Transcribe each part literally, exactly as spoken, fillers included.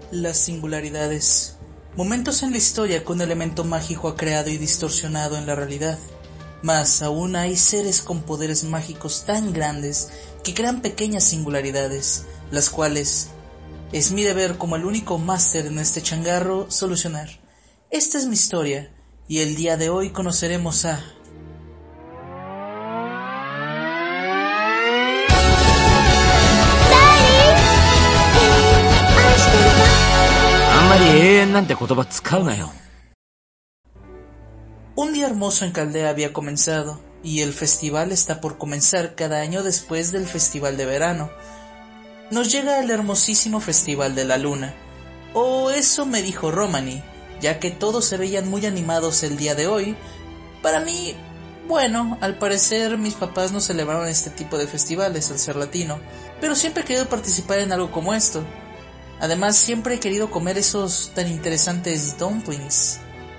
Las singularidades. Momentos en la historia que un elemento mágico ha creado y distorsionado en la realidad. Mas aún hay seres con poderes mágicos tan grandes que crean pequeñas singularidades, las cuales es mi deber como el único máster en este changarro solucionar. Esta es mi historia y el día de hoy conoceremos a... あんまり永遠なんて言葉使うなよ。 Un día hermoso en Caldea había comenzado, y el festival está por comenzar cada año después del festival de verano. Nos llega el hermosísimo festival de la luna, o eso me dijo Romani, ya que todos se veían muy animados el día de hoy. Para mí, bueno, al parecer mis papás no celebraron este tipo de festivales al ser latino, pero siempre he querido participar en algo como esto. Además, siempre he querido comer esos tan interesantes dumplings.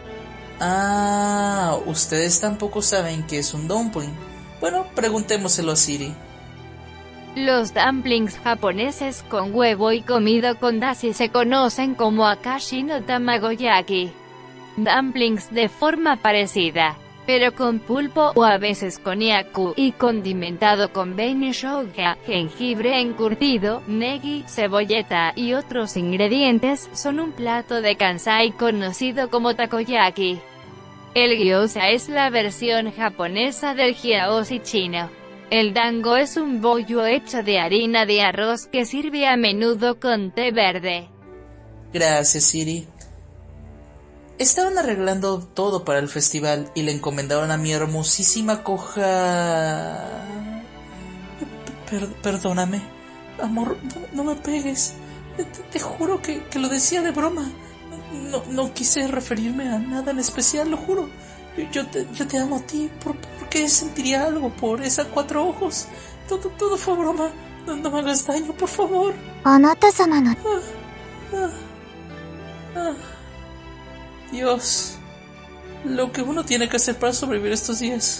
Ah, ustedes tampoco saben qué es un dumpling. Bueno, preguntémoselo a Siri. Los dumplings japoneses con huevo y comido con dashi se conocen como akashi no tamagoyaki. Dumplings de forma parecida, pero con pulpo o a veces con yaku, y condimentado con benishouga, jengibre encurtido, negi, cebolleta y otros ingredientes, son un plato de Kansai conocido como takoyaki. El gyoza es la versión japonesa del gyaozi chino. El dango es un bollo hecho de harina de arroz que sirve a menudo con té verde. Gracias, Siri. Estaban arreglando todo para el festival y le encomendaron a mi hermosísima coja... Per perdóname, amor, no me pegues. Te, te juro que, que lo decía de broma. No, no quise referirme a nada en especial, lo juro. Yo te, yo te amo a ti. ¿Por, por qué sentiría algo por esa cuatro ojos? Todo, todo fue broma. No, no me hagas daño, por favor. Ah, ah, ah. Dios, lo que uno tiene que hacer para sobrevivir estos días.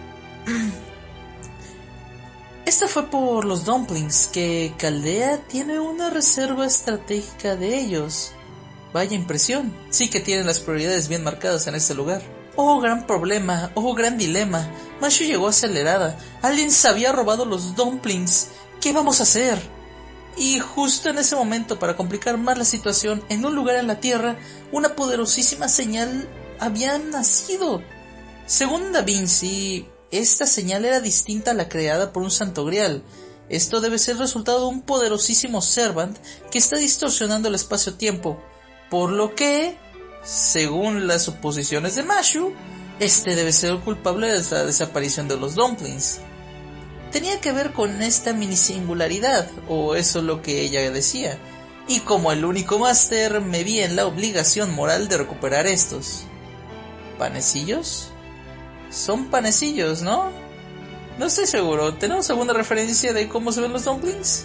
Esta fue por los dumplings, que Caldea tiene una reserva estratégica de ellos. Vaya impresión, sí que tienen las prioridades bien marcadas en este lugar. Oh, gran problema, oh, gran dilema. Mashu llegó acelerada, alguien se había robado los dumplings. ¿Qué vamos a hacer? Y justo en ese momento, para complicar más la situación, en un lugar en la Tierra, una poderosísima señal había nacido. Según Da Vinci, esta señal era distinta a la creada por un santo grial. Esto debe ser resultado de un poderosísimo Servant que está distorsionando el espacio-tiempo, por lo que, según las suposiciones de Mashu, este debe ser el culpable de la desaparición de los dumplings. Tenía que ver con esta mini singularidad, o eso es lo que ella decía, y como el único máster me vi en la obligación moral de recuperar estos. ¿Panecillos? Son panecillos, ¿no? No estoy seguro. ¿Tenemos alguna referencia de cómo se ven los dumplings?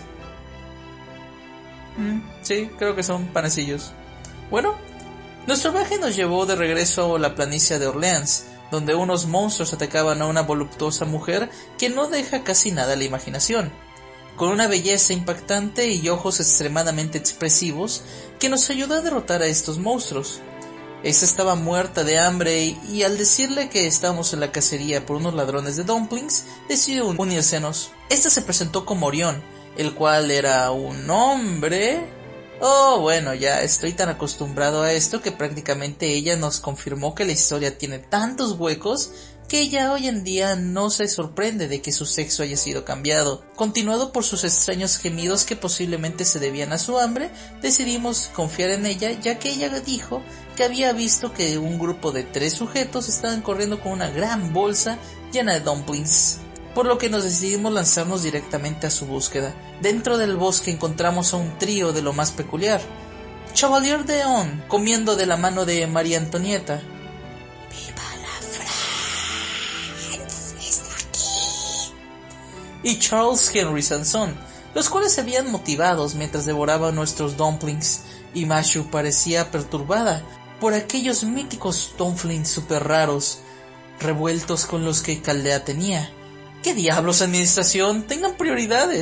Mm, sí, creo que son panecillos. Bueno, nuestro viaje nos llevó de regreso a la planicie de Orleans, donde unos monstruos atacaban a una voluptuosa mujer que no deja casi nada a la imaginación, con una belleza impactante y ojos extremadamente expresivos que nos ayudó a derrotar a estos monstruos. Esta estaba muerta de hambre y, y al decirle que estábamos en la cacería por unos ladrones de dumplings, decidió unírsenos. Esta se presentó como Orión, el cual era un hombre... Oh, bueno, ya estoy tan acostumbrado a esto que prácticamente ella nos confirmó que la historia tiene tantos huecos que ella hoy en día no se sorprende de que su sexo haya sido cambiado. Continuado por sus extraños gemidos que posiblemente se debían a su hambre, decidimos confiar en ella, ya que ella dijo que había visto que un grupo de tres sujetos estaban corriendo con una gran bolsa llena de dumplings, por lo que nos decidimos lanzarnos directamente a su búsqueda. Dentro del bosque encontramos a un trío de lo más peculiar. Chevalier d'Eon, comiendo de la mano de María Antonieta. ¡Viva la France! ¡Está aquí! Y Charles Henry Sanson, los cuales se habían motivados mientras devoraban nuestros dumplings, y Mashu parecía perturbada por aquellos míticos dumplings super raros, revueltos con los que Caldea tenía. ¿Qué diablos, administración? Tengan prioridades.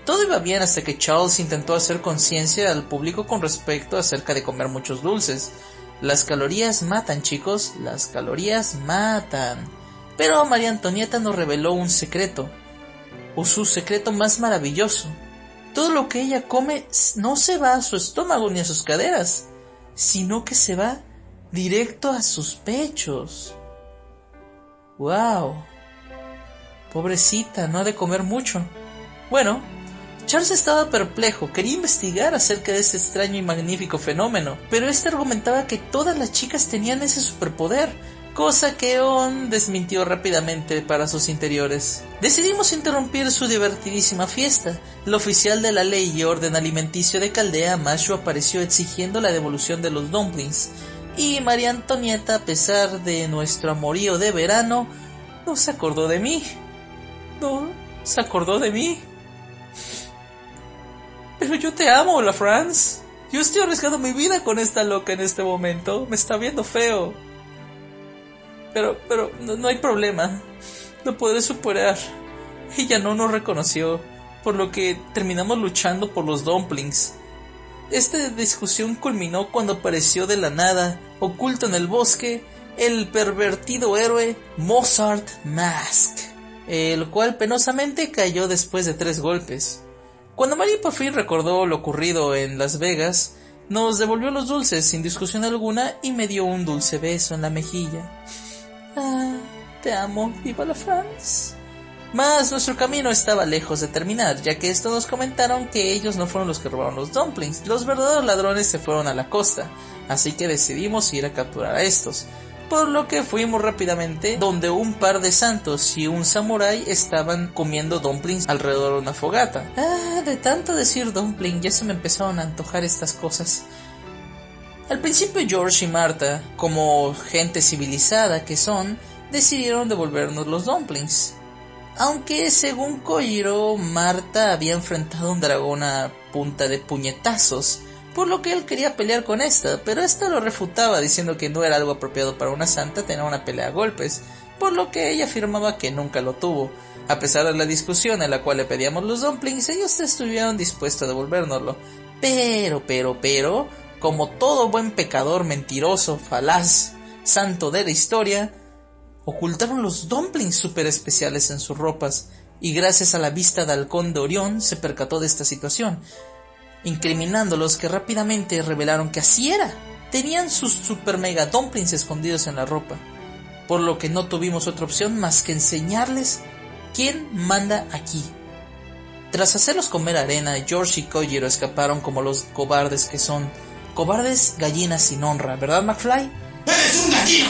Todo iba bien hasta que Charles intentó hacer conciencia al público con respecto acerca de comer muchos dulces. Las calorías matan, chicos, las calorías matan. Pero María Antonieta nos reveló un secreto, o su secreto más maravilloso. Todo lo que ella come no se va a su estómago ni a sus caderas, sino que se va directo a sus pechos. ¡Wow! Pobrecita, no ha de comer mucho. Bueno, Charles estaba perplejo, quería investigar acerca de ese extraño y magnífico fenómeno, pero este argumentaba que todas las chicas tenían ese superpoder, cosa que On desmintió rápidamente para sus interiores. Decidimos interrumpir su divertidísima fiesta. El oficial de la ley y orden alimenticio de Caldea, Mashu, apareció exigiendo la devolución de los dumplings, y María Antonieta, a pesar de nuestro amorío de verano, no se acordó de mí. No se acordó de mí. Pero yo te amo, La France. Yo estoy arriesgando mi vida con esta loca en este momento. Me está viendo feo. Pero, pero, no, no hay problema. Lo podré superar. Ella no nos reconoció, por lo que terminamos luchando por los dumplings. Esta discusión culminó cuando apareció de la nada, oculto en el bosque, el pervertido héroe Mozart Mask, el cual penosamente cayó después de tres golpes. Cuando Marie por fin recordó lo ocurrido en Las Vegas, nos devolvió los dulces sin discusión alguna y me dio un dulce beso en la mejilla. Ah, te amo, viva la France. Mas nuestro camino estaba lejos de terminar, ya que estos nos comentaron que ellos no fueron los que robaron los dumplings. Los verdaderos ladrones se fueron a la costa, así que decidimos ir a capturar a estos. Por lo que fuimos rápidamente donde un par de santos y un samurái estaban comiendo dumplings alrededor de una fogata. Ah, de tanto decir dumpling ya se me empezaron a antojar estas cosas. Al principio George y Marta, como gente civilizada que son, decidieron devolvernos los dumplings. Aunque según Kojiro, Marta había enfrentado a un dragón a punta de puñetazos, por lo que él quería pelear con esta, pero esta lo refutaba diciendo que no era algo apropiado para una santa tener una pelea a golpes, por lo que ella afirmaba que nunca lo tuvo. A pesar de la discusión en la cual le pedíamos los dumplings, ellos estuvieron dispuestos a devolvérnoslo. Pero, pero, pero, como todo buen pecador mentiroso, falaz, santo de la historia, ocultaron los dumplings super especiales en sus ropas, y gracias a la vista de halcón de Orión se percató de esta situación, incriminándolos, que rápidamente revelaron que así era. Tenían sus super mega dumplings escondidos en la ropa, por lo que no tuvimos otra opción más que enseñarles quién manda aquí. Tras hacerlos comer arena, George y Kojiro escaparon como los cobardes que son. Cobardes gallinas sin honra, ¿verdad, McFly? ¡Eres un gallina!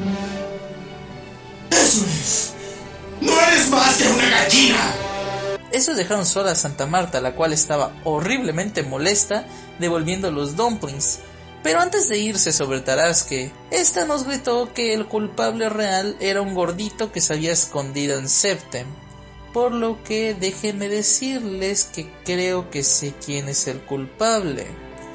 ¡Eso es! ¡No eres más que una gallina! Esos dejaron sola a Santa Marta, la cual estaba horriblemente molesta, devolviendo los dumplings. Pero antes de irse sobre Tarasque, esta nos gritó que el culpable real era un gordito que se había escondido en Septem. Por lo que déjenme decirles que creo que sé quién es el culpable.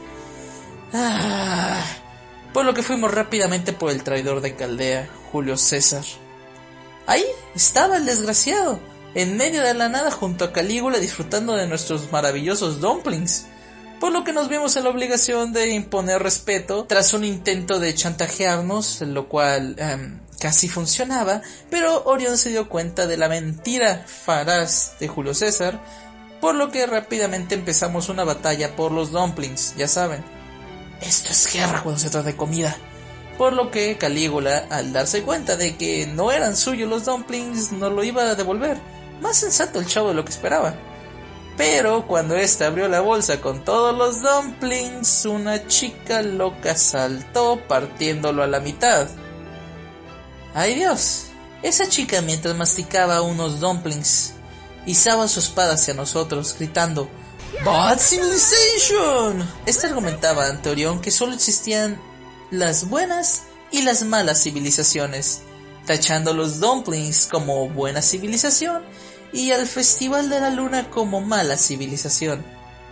Ah, por lo que fuimos rápidamente por el traidor de Caldea, Julio César. Ahí estaba el desgraciado, en medio de la nada junto a Calígula, disfrutando de nuestros maravillosos dumplings, por lo que nos vimos en la obligación de imponer respeto tras un intento de chantajearnos, lo cual um, casi funcionaba, pero Orión se dio cuenta de la mentira faraz de Julio César, por lo que rápidamente empezamos una batalla por los dumplings, ya saben. Esto es guerra cuando se trata de comida. Por lo que Calígula, al darse cuenta de que no eran suyos los dumplings, no lo iba a devolver. Más sensato el chavo de lo que esperaba. Pero cuando ésta abrió la bolsa con todos los dumplings, una chica loca saltó partiéndolo a la mitad. ¡Ay Dios! Esa chica, mientras masticaba unos dumplings, izaba su espada hacia nosotros, gritando ¡Bad Civilization! Esta argumentaba ante Orión que solo existían las buenas y las malas civilizaciones, tachando los dumplings como buena civilización y al Festival de la Luna como mala civilización.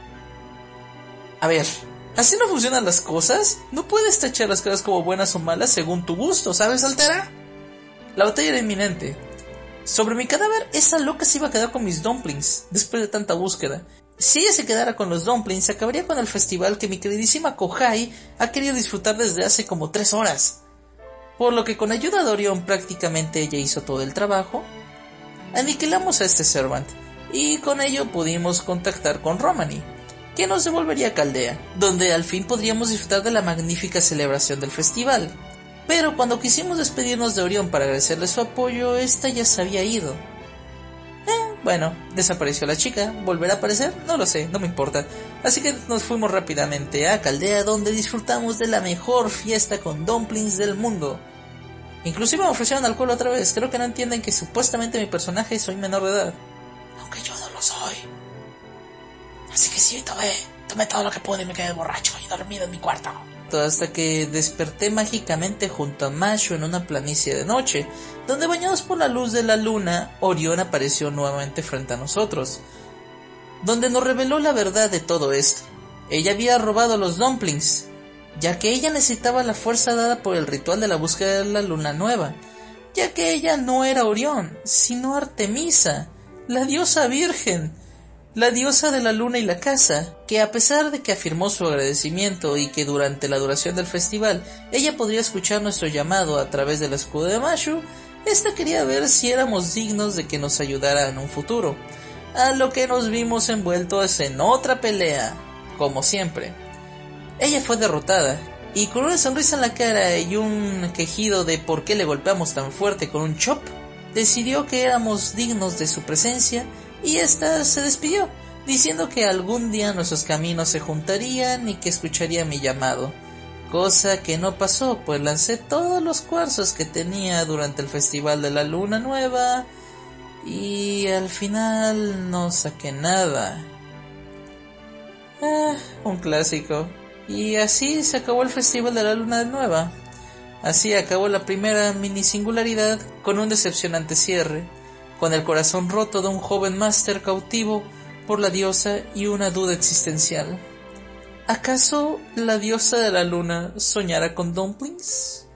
A ver, ¿así no funcionan las cosas? No puedes tachar las cosas como buenas o malas según tu gusto, ¿sabes, Altera? La batalla era inminente. Sobre mi cadáver, esa loca se iba a quedar con mis dumplings después de tanta búsqueda, Si ella se quedara con los dumplings, se acabaría con el festival que mi queridísima Kohai ha querido disfrutar desde hace como tres horas. Por lo que con ayuda de Orión prácticamente ella hizo todo el trabajo. Aniquilamos a este Servant y con ello pudimos contactar con Romani, que nos devolvería a Caldea, donde al fin podríamos disfrutar de la magnífica celebración del festival. Pero cuando quisimos despedirnos de Orión para agradecerle su apoyo, esta ya se había ido. Eh, bueno, desapareció la chica. ¿Volverá a aparecer? No lo sé, no me importa. Así que nos fuimos rápidamente a Caldea, donde disfrutamos de la mejor fiesta con dumplings del mundo. Inclusive me ofrecieron alcohol otra vez. Creo que no entienden que supuestamente mi personaje soy menor de edad, aunque yo no lo soy. Así que sí, tomé, tomé todo lo que pude y me quedé borracho y dormido en mi cuarto. Hasta que desperté mágicamente junto a Mashu en una planicie de noche, donde bañados por la luz de la luna, Orión apareció nuevamente frente a nosotros, donde nos reveló la verdad de todo esto. Ella había robado los dumplings, ya que ella necesitaba la fuerza dada por el ritual de la búsqueda de la luna nueva, ya que ella no era Orión, sino Artemisa, la diosa virgen, la diosa de la luna y la casa, que a pesar de que afirmó su agradecimiento y que durante la duración del festival ella podría escuchar nuestro llamado a través del escudo de Mashu, esta quería ver si éramos dignos de que nos ayudara en un futuro, a lo que nos vimos envueltos en otra pelea, como siempre. Ella fue derrotada, y con una sonrisa en la cara y un quejido de por qué le golpeamos tan fuerte con un chop, decidió que éramos dignos de su presencia, y esta se despidió, diciendo que algún día nuestros caminos se juntarían y que escucharía mi llamado, cosa que no pasó, pues lancé todos los cuarzos que tenía durante el festival de la luna nueva, y al final no saqué nada. Ah, un clásico. Y así se acabó el festival de la luna nueva. Así acabó la primera mini singularidad con un decepcionante cierre, con el corazón roto de un joven máster cautivo por la diosa y una duda existencial. ¿Acaso la diosa de la luna soñará con dumplings?